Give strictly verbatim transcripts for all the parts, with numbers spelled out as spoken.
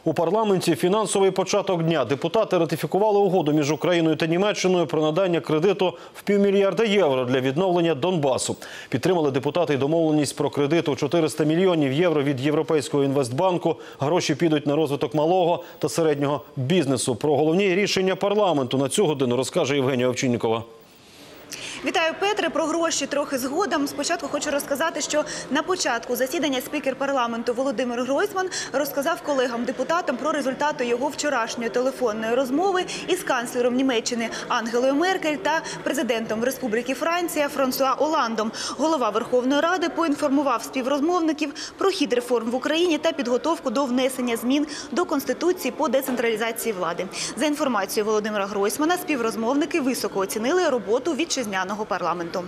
У парламенті фінансовий початок дня. Депутати ратифікували угоду між Україною та Німеччиною про надання кредиту в півмільярда євро для відновлення Донбасу. Підтримали депутати й домовленість про кредит у чотириста мільйонів євро від Європейського інвестбанку. Гроші підуть на розвиток малого та середнього бізнесу. Про головні рішення парламенту на цю годину розкаже Євгенія Овчинникова. Вітаю, Петре. Про гроші трохи згодом. Спочатку хочу розказати, що на початку засідання спікер парламенту Володимир Гройсман розказав колегам-депутатам про результати його вчорашньої телефонної розмови із канцлером Німеччини Ангелою Меркель та президентом Республіки Франція Франсуа Оландом. Голова Верховної Ради поінформував співрозмовників про хід реформ в Україні та підготовку до внесення змін до Конституції по децентралізації влади. За інформацією Володимира Гройсмана, співрозмовники високо оцінили роботу вітчизняного парламенту.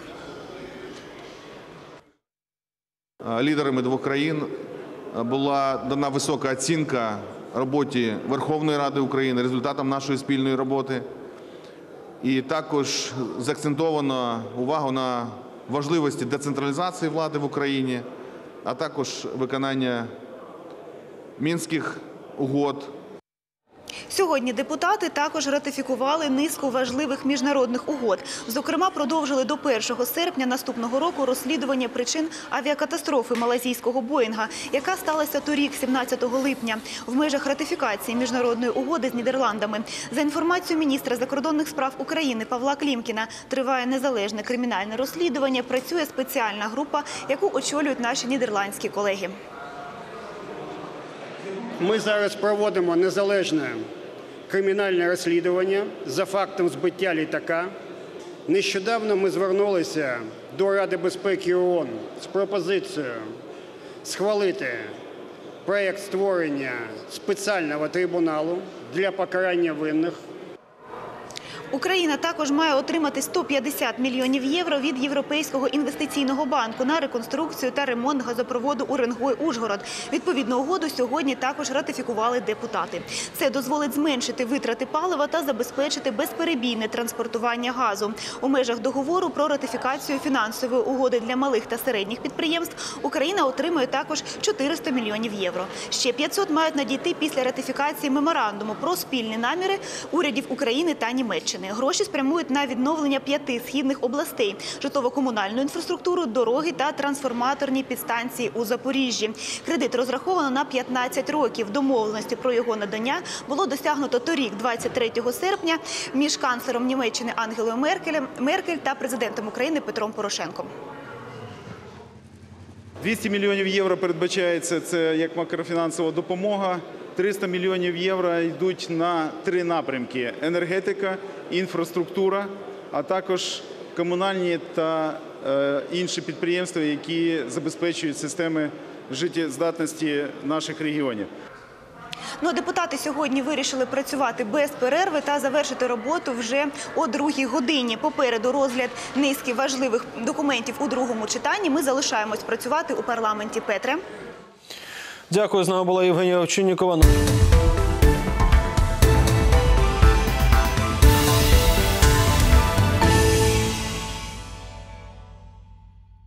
Лідерами двох країн була дана висока оцінка роботі Верховної Ради України, результатам нашої спільної роботи. І також заакцентовано увагу на важливості децентралізації влади в Україні, а також виконання Мінських угод. Сьогодні депутати також ратифікували низку важливих міжнародних угод. Зокрема, продовжили до першого серпня наступного року розслідування причин авіакатастрофи малайзійського Боїнга, яка сталася торік, сімнадцятого липня, в межах ратифікації міжнародної угоди з Нідерландами. За інформацією міністра закордонних справ України Павла Клімкіна, триває незалежне кримінальне розслідування, працює спеціальна група, яку очолюють наші нідерландські колеги. Ми зараз проводимо незалежне кримінальне розслідування за фактом збиття літака. Нещодавно ми звернулися до Ради безпеки ООН з пропозицією схвалити проєкт створення спеціального трибуналу для покарання винних. Україна також має отримати сто п'ятдесят мільйонів євро від Європейського інвестиційного банку на реконструкцію та ремонт газопроводу Уренгой-Ужгород. Відповідну угоду сьогодні також ратифікували депутати. Це дозволить зменшити витрати палива та забезпечити безперебійне транспортування газу. У межах договору про ратифікацію фінансової угоди для малих та середніх підприємств Україна отримує також чотириста мільйонів євро. Ще п'ятсот мають надійти після ратифікації меморандуму про спільні наміри урядів України та Німеччини. Гроші спрямують на відновлення п'яти східних областей – житлово-комунальну інфраструктуру, дороги та трансформаторні підстанції у Запоріжжі. Кредит розраховано на п'ятнадцять років. Домовленості про його надання було досягнуто торік, двадцять третього серпня, між канцлером Німеччини Ангелою Меркель та президентом України Петром Порошенком. двісті мільйонів євро передбачається це як макрофінансова допомога. триста мільйонів євро йдуть на три напрямки – енергетика, інфраструктура, а також комунальні та е, інші підприємства, які забезпечують системи життєздатності наших регіонів. Ну, депутати сьогодні вирішили працювати без перерви та завершити роботу вже о другій годині. Попереду розгляд низки важливих документів у другому читанні. Ми залишаємось працювати у парламенті. Петре. Дякую. З нами була Євгенія Овчинникова.